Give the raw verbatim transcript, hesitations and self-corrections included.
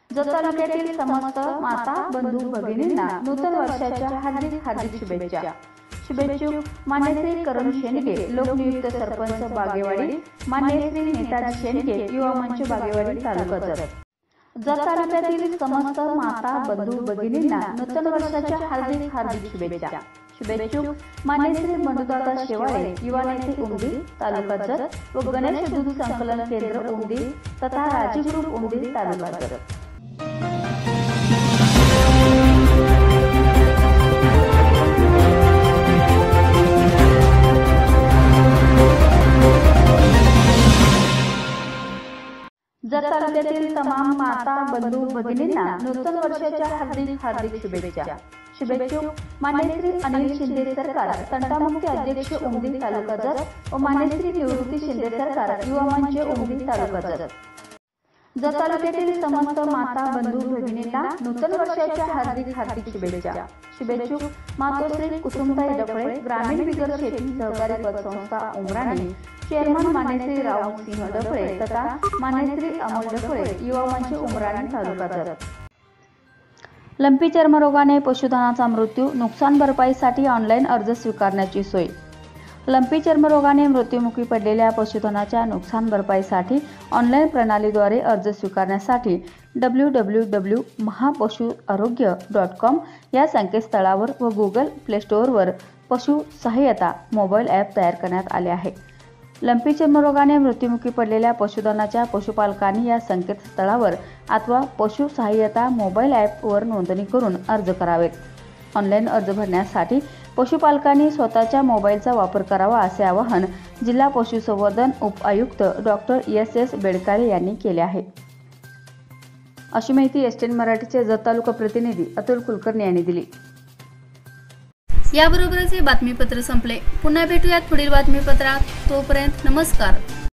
जत तालुक्यातील समस्त माता बंधू भगिनींना नूतन वर्षाच्या हार्दिक हार्दिक शुभेच्छा। शुभेच्छुक मान्य श्री करण शेंडगे, लोकनियुक्त सरपंच बागेवाडी, मान्य श्री नेताजी शेंडगे, युवा मंच बागेवाडी, तालुका जत। जत तालुक्यातील समस्त माता बंधू भगिनींना नूतन वर्षाच्या हार्दिक हार्दिक शुभेच्छा। शुभेच्छुक मान्य श्री बंडूदादा शेवाळे, युवा नेते उमदी, तालुका जत व गणेश दूध संकलन केंद्र उमदी तथा राजीव ग्रुप उमदी, तालुका जत। जत तालुक्यातील तमाम माता बंधू भगिनींना नूतन वर्षाच्या हार्दिक हार्दिक शुभेच्छा। शुभेच्छुक मान्य श्री अनिल शिंदे सरकार, तंटामुक्ती अध्यक्ष उमदी, तालुका जत व मान्य श्री निवृत्ती शिंदे सरकार, युवा मंच उमदी, तालुका जत। जत तालुक्यातील समस्त माता बंधू भगिनींना नूतन वर्षाच्या हार्दिक हार्दिक शुभेच्छा। शुभेच्छुक मातोश्री कुसुमताई डफळे, ग्रामीण बिगर शेती सहकारी पतसंस्था उमराणी, चेअरमन मान्य श्री राव सिंह डफळे तथा मान्य श्री अमोल डफळे, युवा मंच उमराणी, तालुका जत। लंपी चर्मरोगाने पशुधनाचा मृत्यू, नुकसान भरपाईसाठी ऑनलाईन अर्ज स्वीकारण्याची सोय। लंपी चर्मरोगाने मृत्युमुखी पडलेल्या पशुधनाच्या नुकसान भरपाईसाठी ऑनलाईन प्रणालीद्वारे अर्ज स्वीकारण्यासाठी W W W dot Mahapashu Aarogya dot com या संकेतस्थळावर व गुगल प्ले स्टोअरवर पशु सहाय्यता मोबाईल ॲप तयार करण्यात आले आहे। लंपी चर्मरोगाने मृत्युमुखी पडलेल्या पशुधनाच्या पशुपालकांनी या संकेतस्थळावर अथवा पशु सहाय्यता मोबाईल ॲपवर नोंदणी करून अर्ज करावेत। ऑनलाईन अर्ज भरण्यासाठी पशुपालकांनी स्वतःच्या मोबाईलचा वापर करावा असे आवाहन जिल्हा पशुसंवर्धन उपआयुक्त डॉक्टर एस एस बेडकाळे यांनी केले आहे। अशी माहिती एसटीएन मराठीचे जत तालुका प्रतिनिधी अतुल कुलकर्णी यांनी दिली। याबरोबरच हे बातमीपत्र संपले। पुन्हा भेटूयात पुढील बातमीपत्रात। तोपर्यंत नमस्कार।